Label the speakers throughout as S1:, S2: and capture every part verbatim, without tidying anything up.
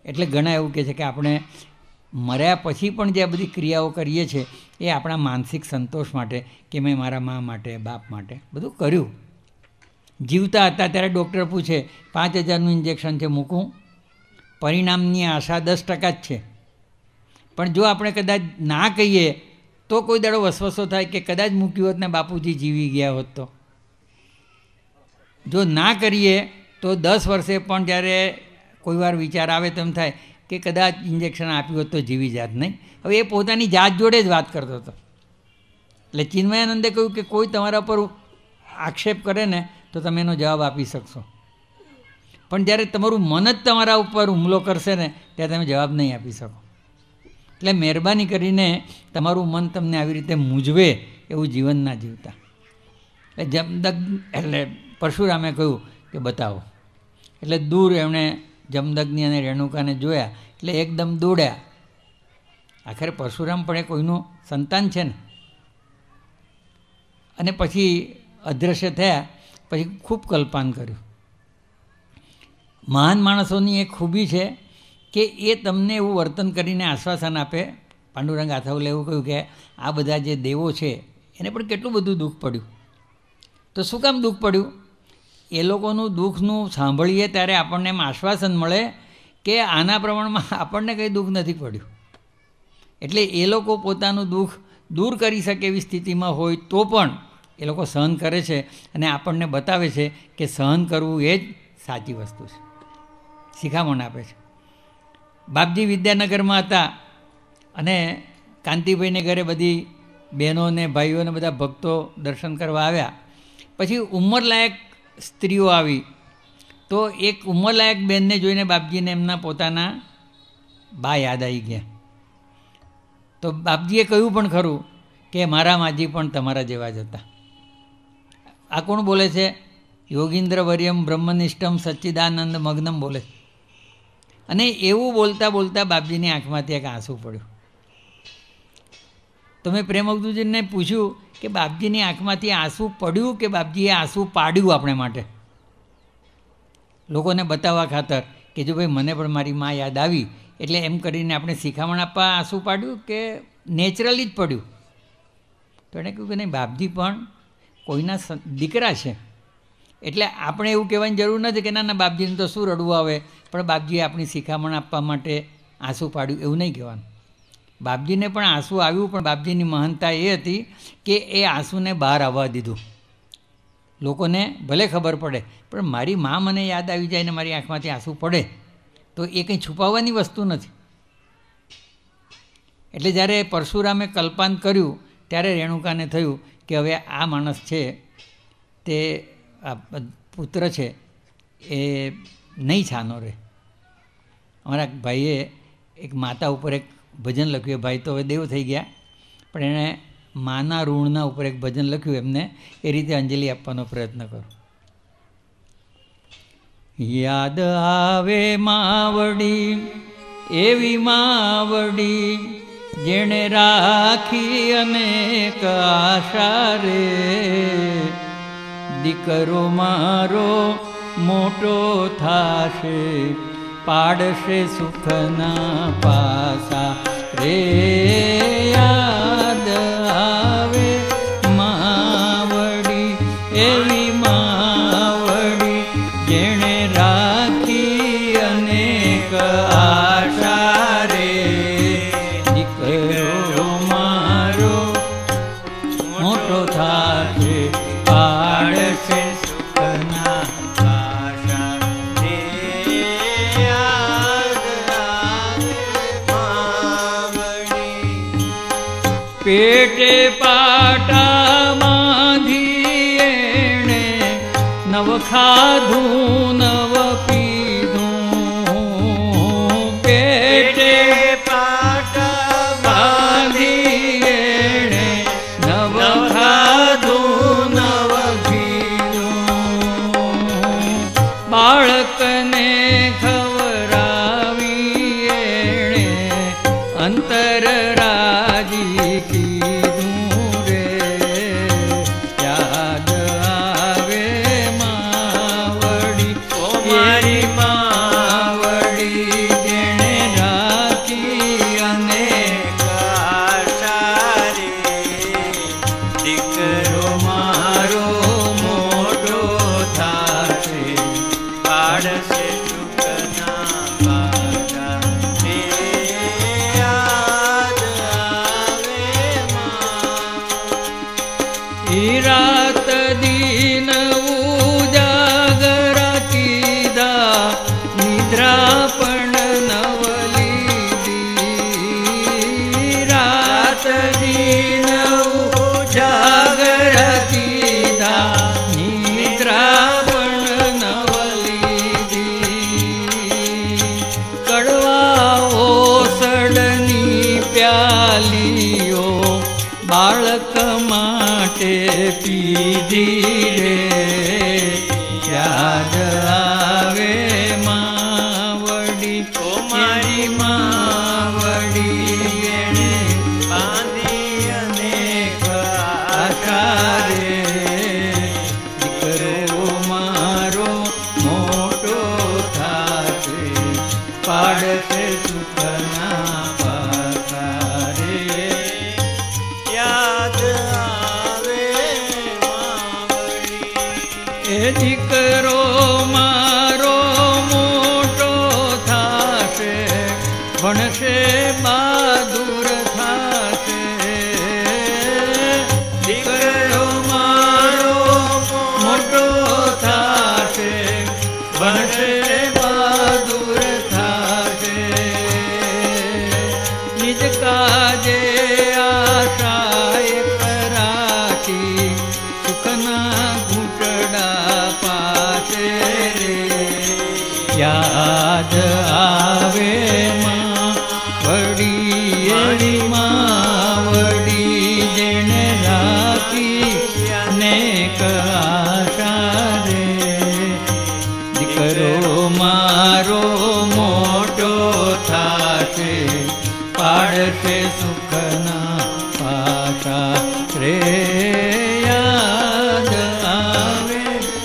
S1: એટલે ઘણા એવું કહે છે કે આપણે મર્યા પછી પણ જે બધી ક્રિયાઓ કરીએ છીએ એ આપણા માનસિક સંતોષ માટે કે મેં મારા મા માટે બાપ માટે બધું કર્યું. જીવતા હતા ત્યારે ડૉક્ટર પૂછે પાંચ હજારનું ઇન્જેક્શન છે મૂકું, પરિણામની આશા દસ ટકા જ છે. પણ જો આપણે કદાચ ના કહીએ તો કોઈ દાડો વસવસો થાય કે કદાચ મૂક્યું હોત ને બાપુજી જીવી ગયા હોત તો. જો ના કરીએ તો દસ વર્ષે પણ જ્યારે કોઈ વાર વિચાર આવે તેમ થાય કે કદાચ ઇન્જેક્શન આપ્યું હોત તો જીવી જાત નહીં. હવે એ પોતાની જાત જોડે જ વાત કરતો હતો. એટલે ચિન્મયાનંદે કહ્યું કે કોઈ તમારા પર આક્ષેપ કરે ને તો તમે એનો જવાબ આપી શકશો, પણ જ્યારે તમારું મન જ તમારા ઉપર હુમલો કરશે ને ત્યારે તમે જવાબ નહીં આપી શકો. એટલે મહેરબાની કરીને તમારું મન તમને આવી રીતે મૂંઝવે એવું જીવન ના જીવતા. એટલે જમદગ એટલે પરશુરામે કહ્યું કે બતાવો. એટલે દૂર એમણે જમદગ્નિ અને રેણુકાને જોયા એટલે એકદમ દોડ્યા. આખરે પરશુરામ પણ એ કોઈનું સંતાન છે ને. અને પછી અદૃશ્ય થયા. પછી ખૂબ કલ્પાન કર્યું. મહાન માણસોની એક ખૂબી છે કે એ તમને એવું વર્તન કરીને આશ્વાસન આપે. પાંડુરંગ આથાવલે એવું કહ્યું કે આ બધા જે દેવો છે એને પણ કેટલું બધું દુઃખ પડ્યું. તો શું કામ દુઃખ પડ્યું? એ લોકોનું દુઃખનું સાંભળીએ ત્યારે આપણને એમ આશ્વાસન મળે કે આના પ્રમાણમાં આપણને કંઈ દુઃખ નથી પડ્યું. એટલે એ લોકો પોતાનું દુઃખ દૂર કરી શકે એવી સ્થિતિમાં હોય તો પણ એ લોકો સહન કરે છે અને આપણને બતાવે છે કે સહન કરવું એ જ સાચી વસ્તુ છે, શિખામણ આપે છે. બાપજી વિદ્યાનગરમાં હતા અને કાંતિભાઈને ઘરે બધી બહેનો ને ભાઈઓ ને બધા ભક્તો દર્શન કરવા આવ્યા. પછી ઉંમરલાયક સ્ત્રીઓ આવી તો એક ઉંમરલાયક બહેનને જોઈને બાપજીને એમના પોતાના બા યાદ આવી ગયા. તો બાપજીએ કહ્યું પણ ખરું કે મારા માજી પણ તમારા જેવા જ હતા. આ કોણ બોલે છે? યોગીન્દ્ર વર્યમ બ્રહ્મનિષ્ઠમ સચ્ચિદાનંદ મગ્નમ બોલે. અને એવું બોલતા બોલતા બાપજીની આંખમાંથી એક આંસુ પડ્યું. તો મેં પ્રેમવદુજીને પૂછ્યું કે બાપજીની આંખમાંથી આંસુ પડ્યું કે બાપજીએ આંસુ પાડ્યું આપણે માટે, લોકોને બતાવવા ખાતર કે જો ભાઈ મને પણ મારી મા યાદ આવી એટલે એમ કરીને આપણે શિખામણ આપવા આંસુ પાડ્યું કે નેચરલી જ પડ્યું? તો એણે કહ્યું કે નહીં, બાપજી પણ કોઈના દીકરા છે એટલે આપણે એવું કહેવાની જરૂર નથી કે ના ના બાપજીને તો શું રડવું આવે, પણ બાપજીએ આપણી શિખામણ આપવા માટે આંસુ પાડ્યું એવું નહીં કહેવાનું. બાપજીને પણ આંસુ આવ્યું, પણ બાપજીની મહાનતા એ હતી કે એ આંસુને બહાર આવવા દીધું. લોકોને ભલે ખબર પડે પણ મારી મા મને યાદ આવી જાય ને મારી આંખમાંથી આંસુ પડે તો એ કંઈ છુપાવવાની વસ્તુ નથી. એટલે જ્યારે પરશુરામે કલ્પાન કર્યું ત્યારે રેણુકાને થયું કે હવે આ માણસ છે તે આ પુત્ર છે એ નહીં છાનો રહે. અમારા ભાઈએ એક માતા ઉપર એક ભજન લખ્યું. ભાઈ તો હવે દેવ થઈ ગયા, પણ એણે માના ઋણના ઉપર એક ભજન લખ્યું. એમને એ રીતે અંજલિ આપવાનો પ્રયત્ન કરો. યાદ આવે માવડી એવી માવડી જેણે રાખી અનેક આશા રે, દીકરો મારો મોટો થાશે પાડશે સુખના પાસા રે. યાદ આવે માવડી એવી માવડી જેણે રાખી અનેક આશા રે, દીકરો મારો મોટો થાશે પાડશે સુખના પાસા રે. યાદ આવે માવડી પેટે પાટા બાંધી એણે નવ ખાધું નવ પીધું. પેટે પાટા બાંધી એણે નવ ખાધું નવ પીધું. બાળકને ખવરાવી એણે અંતર રાજી કીધું રે. યાદ આવે માવડી ધીરે યાદ આવે માવડી
S2: ઓ મારી
S1: માવડી એણે
S2: બાંધી અનેક
S1: આશા રે દીકરો મારો મોટો થાશે પાડશે સુખના પાકા રે
S2: યાદ આવે માવડી
S1: એ દીકરો મારો મોટો થાશે ભણશે બહાદુર થાશે દીકરો મારો મોટો થાશે ભણશે બહાદુર થાશે નિજ કાજે આશાએ કરાચી સુખના ઘૂંટડા પાસે રે યાદ આવે માવડી એવી માવડી જેણે રાખી અનેક આશા રે દીકરો મારો મોટો થાશે પાડશે સુખના પાકા રે યાદ આવે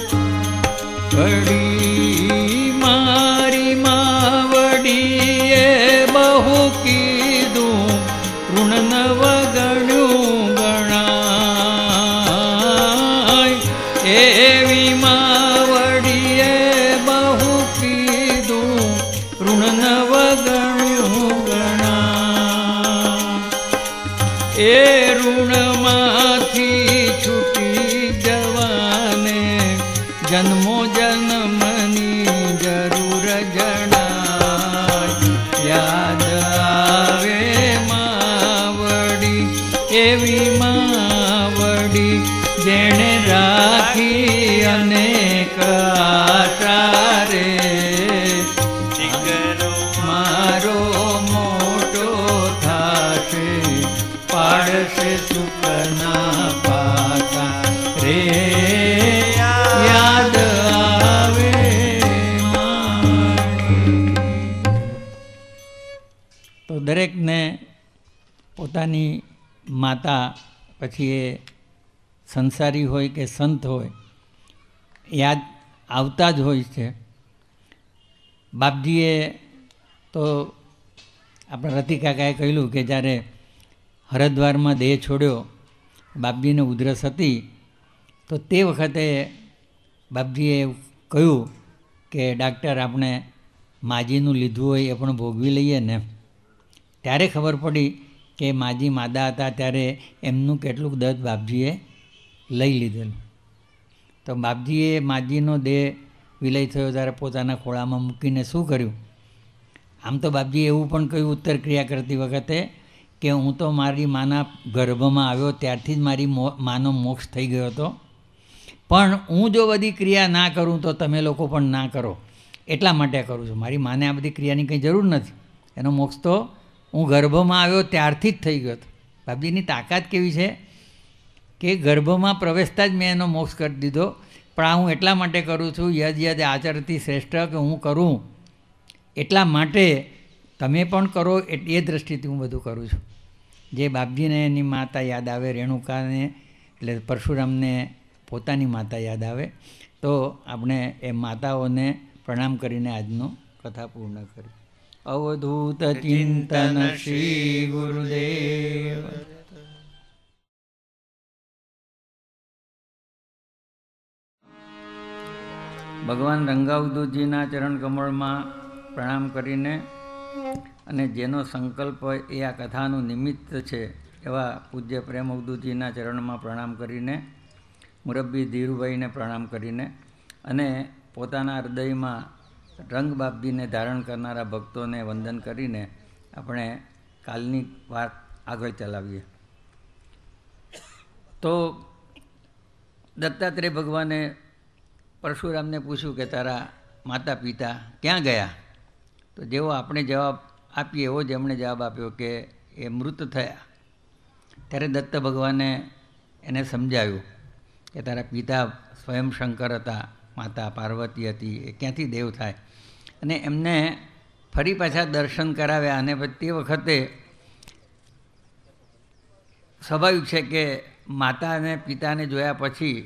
S1: વડી મારી માવડીએ બહુ કીધું ઋણ નવ ગણ્યું ગણાય એવી માવડીએ બહુ કીધું ઋણ નવ ગણ્યું ગણાય એ ઋણમાંથી છૂટી જવાને જન્મો જન્મની જરૂર જણાય યાદ આવે માવડી એવી માવડી જેણે રાખી અનેક આશા રે
S2: દીકરો
S1: મારો મોટો થાશે પાડશે સુખના પાકા રે યાદ આવે મારી. તો દરેકને પોતાની માતા પછી એ સંસારી હોય કે સંત હોય યાદ આવતા જ હોય છે. બાપજીએ તો આપણા રતિકાકાએ કહ્યું કે જ્યારે હરિદ્વારમાં દેહ છોડ્યો બાપજીને ઉધરસ હતી તો તે વખતે બાપજીએ કહ્યું કે ડાક્ટર આપણે માજીનું લીધું હોય એ પણ ભોગવી લઈએ ને. ત્યારે ખબર પડી કે માજી માદા હતા ત્યારે એમનું કેટલુંક દર્દ બાપજીએ લઈ લીધેલું. તો બાપજીએ માજીનો દેહ વિલય થયો ત્યારે પોતાના ખોળામાં મૂકીને શું કર્યું? આમ તો બાપજીએ એવું પણ કહ્યું ઉત્તર ક્રિયા કરતી વખતે કે હું તો મારી માના ગર્ભમાં આવ્યો ત્યારથી જ મારી માનો મોક્ષ થઈ ગયો હતો, પણ હું જો બધી ક્રિયા ના કરું તો તમે લોકો પણ ના કરો એટલા માટે કરું છું. મારી માને આ બધી ક્રિયાની કંઈ જરૂર નથી. એનો મોક્ષ તો હું ગર્ભમાં આવ્યો ત્યારથી જ થઈ ગયો હતો. બાપજીની તાકાત કેવી છે કે ગર્ભમાં પ્રવેશતા જ મેં એનો મોક્ષ કરી દીધો. પણ આ હું એટલા માટે કરું છું યદ યદ આચરતી શ્રેષ્ઠ કે હું કરું એટલા માટે તમે પણ કરો એ દ્રષ્ટિથી હું બધું કરું છું. જે બાપજીને એની માતા યાદ આવે, રેણુકાને એટલે પરશુરામને પોતાની માતા યાદ આવે, તો આપણે એ માતાઓને પ્રણામ કરીને આજનો કથા પૂર્ણ કરી. અવધૂત ચિંતન શ્રી ગુરુદેવ. ભગવાન રંગાવધૂતજીના ચરણ કમળમાં પ્રણામ કરીને અને જેનો સંકલ્પ એ આ કથાનું નિમિત્ત છે એવા પૂજ્ય પ્રેમ અવધૂતજીના ચરણમાં પ્રણામ કરીને, મુરબ્બી ધીરુભાઈને પ્રણામ કરીને અને પોતાના હૃદયમાં રંગ બાપજીને ધારણ કરનારા ભક્તોને વંદન કરીને આપણે કાલની વાત આગળ ચલાવીએ. તો દત્તાત્રેય ભગવાને પરશુરામને પૂછ્યું કે તારા માતા પિતા ક્યાં ગયા? તો જેવો આપણે જવાબ આપીએ એવો જ એમણે જવાબ આપ્યો કે એ મૃત થયા. ત્યારે દત્ત ભગવાને એને સમજાવ્યું કે તારા પિતા સ્વયં શંકર હતા, માતા પાર્વતી હતી, એ ક્યાંથી દેવ થાય? અને એમને ફરી પાછા દર્શન કરાવ્યા. અને તે વખતે સ્વાભાવિક છે કે માતા અને પિતાને જોયા પછી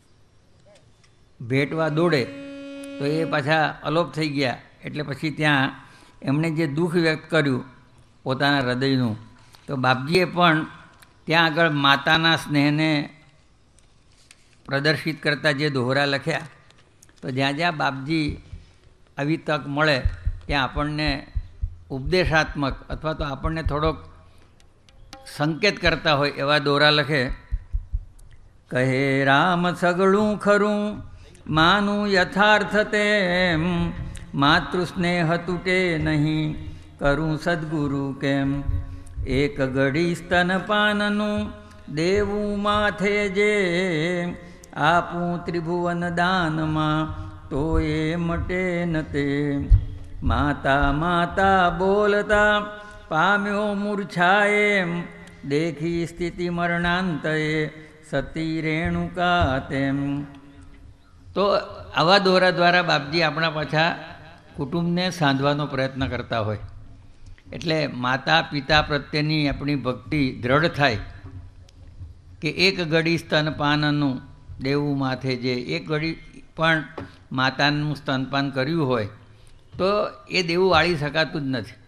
S1: ભેટવા દોડે તો એ પાછા અલોપ થઈ ગયા. એટલે પછી ત્યાં એમણે જે દુઃખ વ્યક્ત કર્યું પોતાના હૃદયનું, તો બાપજીએ પણ ત્યાં આગળ માતાના સ્નેહને પ્રદર્શિત કરતા જે દોહરા લખ્યા. તો જ્યાં જ્યાં બાપજી આવી તક મળે ત્યાં આપણને ઉપદેશાત્મક અથવા તો આપણને થોડોક સંકેત કરતા હોય એવા દોરા લખે. કહે રામ સગળું ખરું માનું યથાર્થ તેમ, માતૃસ્નેહ તૂટે નહીં કરું સદગુરુ કેમ. એક ઘડી સ્તનપાનનું દેવું માથે જે, આપું ત્રિભુવન દાનમાં તો એ મટે ન તે. માતા માતા બોલતા પામ્યો મૂર્છાએમ, દેખી સ્થિતિ મરણાંતએ સતી રેણુકા તેમ. તો આવા દોરા દ્વારા બાપજી આપણા પાછા કુટુંબને સાંધવાનો પ્રયત્ન કરતા હોય. એટલે માતા પિતા પ્રત્યેની આપણી ભક્તિ દ્રઢ થાય કે એક ઘડી સ્તનપાનનું દેવું માથે જે, એક ઘડી પણ માતાનું સ્તનપાન કર્યું હોય તો એ દેવું વાળી શકાતું જ નથી.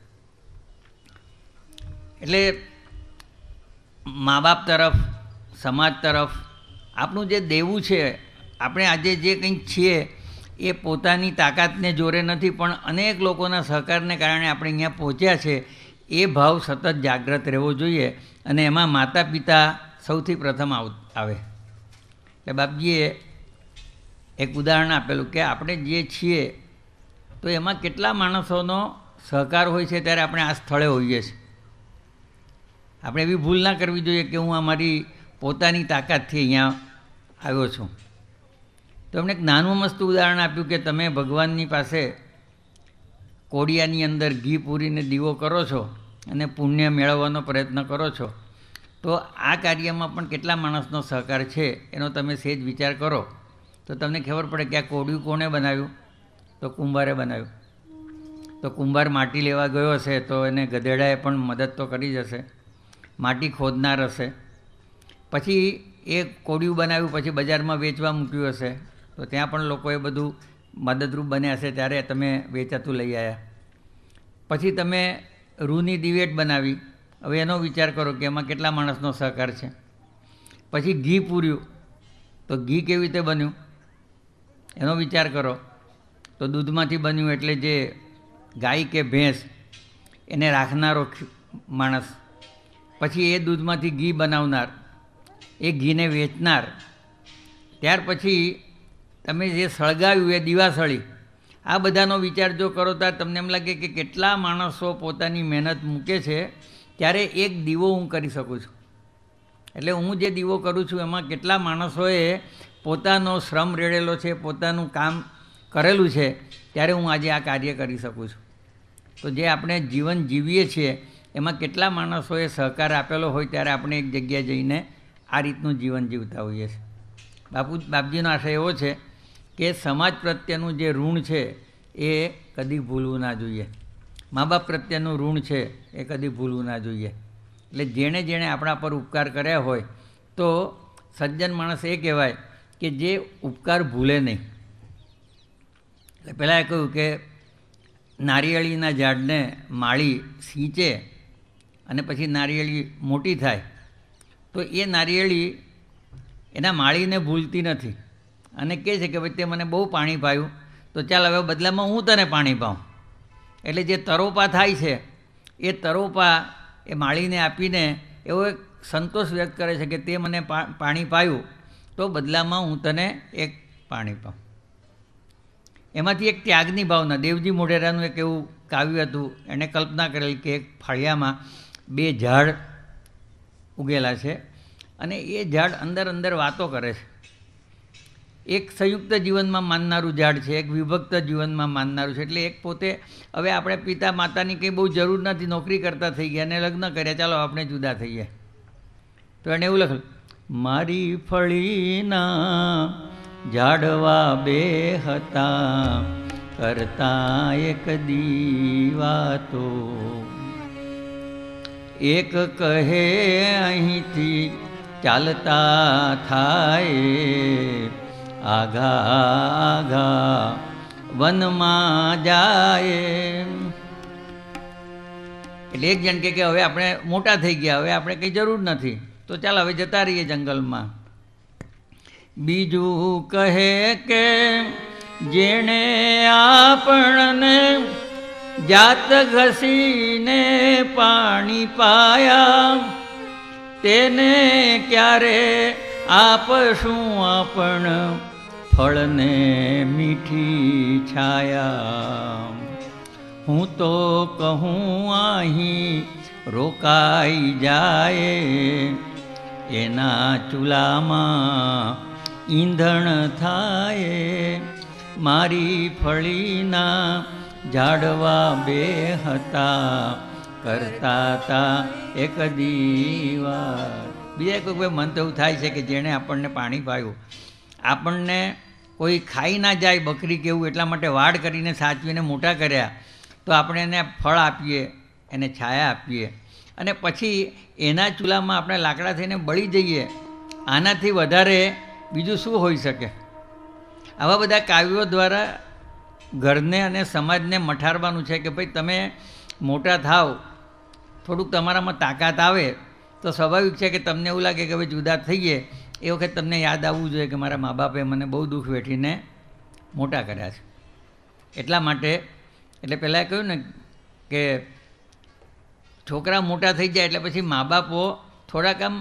S1: એટલે મા બાપ તરફ, સમાજ તરફ આપણું જે દેવું છે, આપણે આજે જે કંઈક છીએ એ પોતાની તાકાતને જોરે નથી, પણ અનેક લોકોના સહકારને કારણે આપણે અહીંયા પહોંચ્યા છે. એ ભાવ સતત જાગ્રત રહેવો જોઈએ અને એમાં માતા પિતા સૌથી પ્રથમ આવે. એટલે બાપજીએ એક ઉદાહરણ આપેલું કે આપણે જે છીએ તો એમાં કેટલા માણસોનો સહકાર હોય છે ત્યારે આપણે આ સ્થળે હોઈએ છીએ. આપણે એવી ભૂલ ના કરવી જોઈએ કે હું અમારી પોતાની તાકાતથી અહીંયા આવ્યો છું. તો એમણે એક નાનું મસ્ત ઉદાહરણ આપ્યું કે તમે ભગવાનની પાસે કોડિયાની અંદર ઘી પૂરીને દીવો કરો છો અને પુણ્ય મેળવવાનો પ્રયત્ન કરો છો, તો આ કાર્યમાં પણ કેટલા માણસનો સહકાર છે એનો તમે સહેજ વિચાર કરો તો તમને ખબર પડે કે આ કોડિયું કોણે બનાવ્યું? તો કુંભારે બનાવ્યું. તો કુંભાર માટી લેવા ગયો હશે તો એને ગધેડાએ પણ મદદ તો કરી જ હશે, માટી ખોદનાર હશે, પછી એ કોડિયું બનાવ્યું પછી બજારમાં વેચવા મૂક્યું હશે તો ત્યાં પણ લોકોએ બધું મદદરૂપ બન્યા હશે, ત્યારે તમે વેચાતું લઈ આવ્યા. પછી તમે રૂની દિવેટ બનાવી, હવે એનો વિચાર કરો કે એમાં કેટલા માણસનો સહકાર છે. પછી ઘી પૂર્યું તો ઘી કેવી રીતે બન્યું એનો વિચાર કરો. તો દૂધમાંથી બન્યું એટલે જે ગાય કે ભેંસ એને રાખનારો માણસ, પછી એ દૂધમાંથી ઘી બનાવનાર, એ ઘીને વેચનાર, ત્યાર પછી તમે જે સળગાવ્યું એ દીવાસળી, આ બધાનો વિચાર જો કરો ત્યારે તમને એમ લાગે કે કેટલા માણસો પોતાની મહેનત મૂકે છે ત્યારે એક દીવો હું કરી શકું છું. એટલે હું જે દીવો કરું છું એમાં કેટલા માણસોએ પોતાનો શ્રમ રેડેલો છે, પોતાનું કામ કરેલું છે, ત્યારે હું આજે આ કાર્ય કરી શકું છું. તો જે આપણે જીવન જીવીએ છીએ એમાં કેટલા માણસોએ સહકાર આપેલો હોય ત્યારે આપણે એક જગ્યાએ જઈને આ રીતનું જીવન જીવતા હોઈએ છીએ. બાપુ બાપજીનો આશય એવો છે કે સમાજ પ્રત્યેનું જે ઋણ છે એ કદી ભૂલવું ના જોઈએ. મા બાપ પ્રત્યેનું ઋણ છે એ કદી ભૂલવું ના જોઈએ. એટલે જેણે જેણે આપણા પર ઉપકાર કર્યા હોય તો સજ્જન માણસ એ કહેવાય કે જે ઉપકાર ભૂલે નહીં. એટલે પહેલાં એ કહ્યું કે નારિયેળીના ઝાડને માળી સિંચે અને પછી નારિયેળી મોટી થાય તો એ નારિયેળી એના માળીને ભૂલતી નથી અને કહે છે કે ભાઈ તે મને બહુ પાણી પાયું તો ચાલ હવે બદલામાં હું તને પાણી પાઉં. એટલે જે તરોપા થાય છે એ તરોપા એ માળીને આપીને એવો એક સંતોષ વ્યક્ત કરે છે કે તે મને પાણી પાયું તો બદલામાં હું તને એક પાણી પાઉં. એમાંથી એક ત્યાગની ભાવના, દેવજી મોઢેરાનું એક એવું કાવ્ય હતું, એણે કલ્પના કરેલી કે એક ફળિયામાં બે ઝાડ ઉગેલા છે અને એ ઝાડ અંદર અંદર વાતો કરે છે. એક સંયુક્ત જીવનમાં માનનારું ઝાડ છે, એક વિભક્ત જીવનમાં માનનારું છે. એટલે એક પોતે હવે આપણે પિતા માતાની કંઈ બહુ જરૂર નથી, નોકરી કરતા થઈ ગયા અને લગ્ન કર્યા, ચાલો આપણે જુદા થઈએ. તો એણે એવું લખ્યું, મારી ફળીના ઝાડવા બે હતા, કરતા એક દીવાતો. એક કહે અહીંથી ચાલતા થાય, આઘા આઘા વનમાં જાય. એટલે એક જણ કે હવે આપણે મોટા થઈ ગયા, હવે આપણે કંઈ જરૂર નથી, તો ચાલ હવે જતા રહીએ જંગલમાં. બીજું કહે કે જેણે આપણને જાત ઘસીને પાણી પાયા, તેને ક્યારે આપશું આપણ ફળને મીઠી છાયા. હું તો કહું અહીં રોકાઈ જાય, એના ચૂલામાં ઈંધણ થાય. મારી ફળીના ઝાડવા બે હતા, કરતા હતા એક દીવા. બીજા કોઈ કોઈ મન તો એવું થાય છે કે જેણે આપણને પાણી પાયું, આપણને કોઈ ખાઈ ના જાય બકરી કેવું એટલા માટે વાડ કરીને સાચવીને મોટા કર્યા, તો આપણે એને ફળ આપીએ, એને છાયા આપીએ, અને પછી એના ચૂલામાં આપણે લાકડા થઈને બળી જઈએ. આનાથી વધારે બીજું શું હોઈ શકે? આવા બધા કાવ્યો દ્વારા ઘરને અને સમાજને મઠારવાનું છે કે ભાઈ તમે મોટા થાવ, થોડુંક તમારામાં તાકાત આવે તો સ્વાભાવિક છે કે તમને એવું લાગે કે હવે જુદા થઈએ એ વખત તમને યાદ આવવું જોઈએ કે મારા મા બાપે મને બહુ દુઃખ વેઠીને મોટા કર્યા છે. એટલા માટે એટલે પહેલાં કહ્યું ને કે છોકરા મોટા થઈ જાય એટલે પછી મા બાપો થોડાક આમ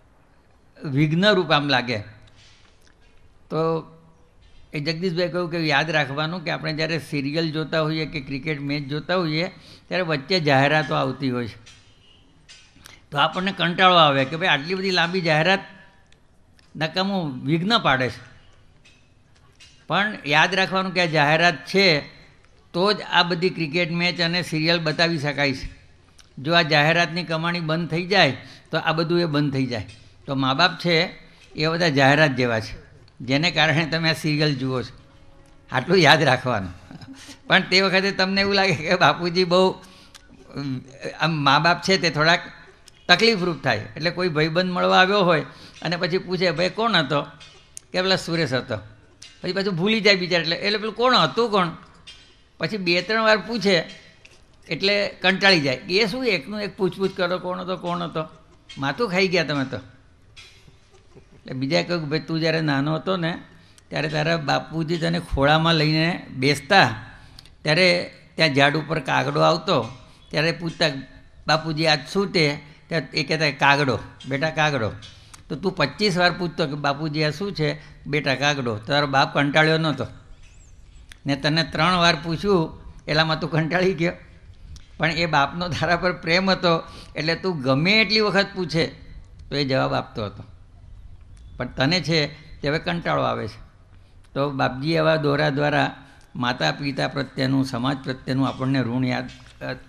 S1: વિઘ્નરૂપ આમ લાગે. તો એ જગદીશભાઈ કહ્યું કે યાદ રાખવાનું કે આપણે જ્યારે સિરિયલ જોતા હોઈએ કે ક્રિકેટ મેચ જોતા હોઈએ ત્યારે વચ્ચે જાહેરાતો આવતી હોય છે, તો આપણને કંટાળો આવે કે ભાઈ આટલી બધી લાંબી જાહેરાત નકામું વિઘ્ન પાડે છે. પણ યાદ રાખવાનું કે આ જાહેરાત છે તો જ આ બધી ક્રિકેટ મેચ અને સિરિયલ બતાવી શકાય છે. જો આ જાહેરાતની કમાણી બંધ થઈ જાય તો આ બધું એ બંધ થઈ જાય. તો મા બાપ છે એ બધા જાહેરાત જેવા છે, જેને કારણે તમે આ સિરિયલ જુઓ છો. આટલું યાદ રાખવાનું. પણ તે વખતે તમને એવું લાગે કે બાપુજી બહુ આમ મા બાપ છે તે થોડાક તકલીફરૂપ થાય. એટલે કોઈ ભાઈબંધ મળવા આવ્યો હોય અને પછી પૂછે ભાઈ કોણ હતો, કે પેલા સુરેશ હતો, પછી પાછું ભૂલી જાય બિચાર. એટલે એટલે પેલું કોણ હતું કોણ, પછી બે ત્રણ વાર પૂછે એટલે કંટાળી જાય. એ શું એકનું એક પૂછપૂછ કરો, કોણ હતો કોણ હતો, માથું ખાઈ ગયા તમે તો. એટલે બીજા કહ્યું કે ભાઈ તું જ્યારે નાનો હતો ને ત્યારે તારા બાપુજી તને ખોળામાં લઈને બેસતા ત્યારે ત્યાં ઝાડ ઉપર કાગડો આવતો, ત્યારે પૂછતા બાપુજી આજ શું તે, ત્યાં એ કહેતા કાગડો, બેટા કાગડો. તો તું પચીસ વાર પૂછતો કે બાપુજી આ શું છે, બેટા કાગડો. તારો બાપ કંટાળ્યો નહોતો ને તને ત્રણ વાર પૂછ્યું એટલામાં તું કંટાળી ગયો. પણ એ બાપનો તારા પર પ્રેમ હતો એટલે તું ગમે એટલી વખત પૂછે તો એ જવાબ આપતો હતો. પણ તને છે તે હવે કંટાળો આવે છે. તો બાપજી એવા દોરા દ્વારા માતા પિતા પ્રત્યેનું, સમાજ પ્રત્યેનું આપણને ઋણ યાદ